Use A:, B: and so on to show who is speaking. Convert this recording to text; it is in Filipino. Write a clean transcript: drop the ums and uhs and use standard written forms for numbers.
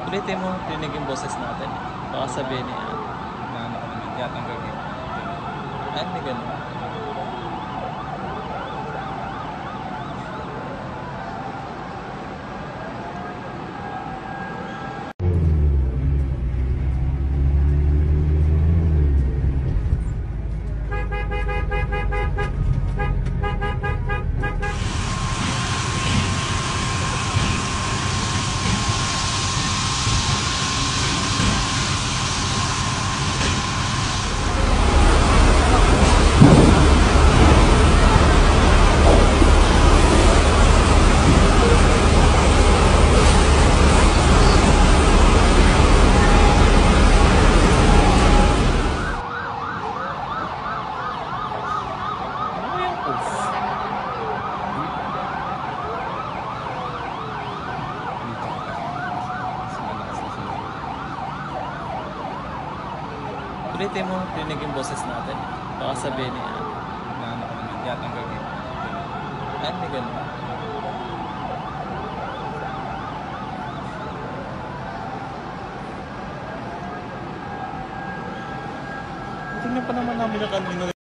A: Ulitin mo, rinig yung boses natin. Baka sabihin niya.
B: Naano ko naman, tiyatanggal ko.
A: Ay, may ganun. Ano ba yung off?
B: Dito ka kasi. Mas malakas na siya.
A: Ulitin mo, rinig yung boses natin. Baka sabihin niya.
B: Naano ko naman, tiyatanggal ko.
A: Ay, may ganun. Tingnan pa naman namin na kanina.